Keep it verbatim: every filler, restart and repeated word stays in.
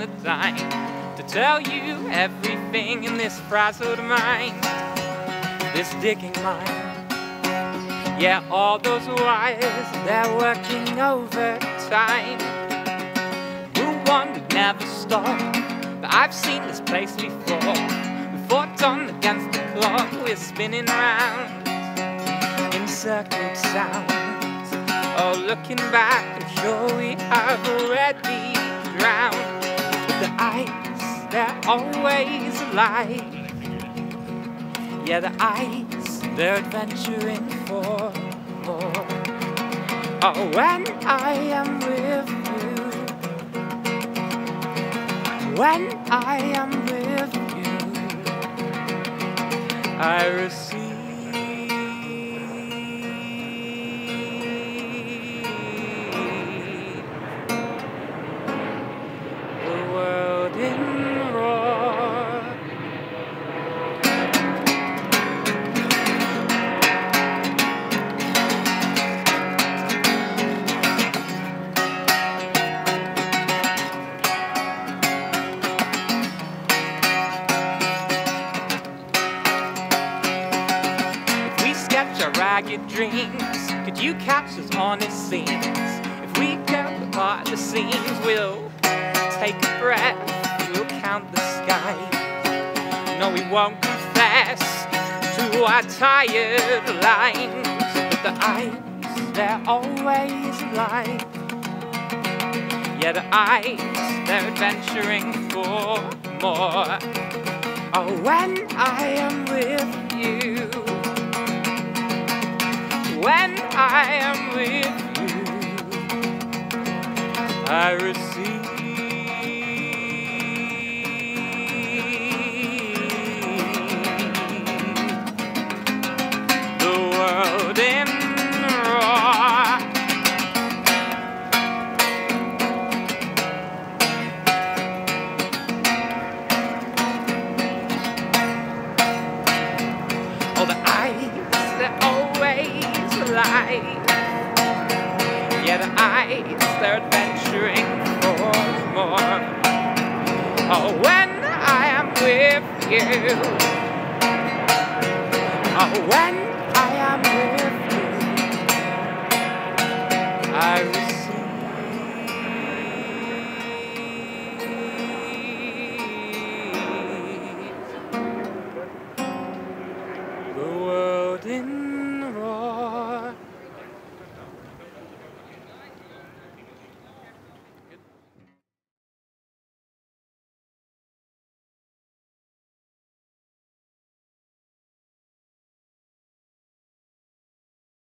the time to tell you everything in this frazzled mind, this digging mind. Yeah, all those wires, they're working overtime. Who one would never stop? But I've seen this place before. We fought on against the clock, we're spinning round in circled sounds. Oh, looking back, I'm sure we have already drowned. But the eyes, they're always alive. Yeah, the eyes, they're adventuring for more. Oh, when I am with you, when I am with you, I receive the world in roar. Ragged dreams, could you catch us honest scenes? If we go apart the seams, we'll take a breath, we'll count the sky. No, we won't confess to our tired lines, but the eyes, they're always alive. Yeah, the eyes, they're adventuring for more. Oh, when I am with you, when I am with you, I receive the world in roar. Oh, the eyes, they're always alive. Yeah, the eyes, they're adventuring for more. Oh, when I am with you, oh, when I am with you, I receive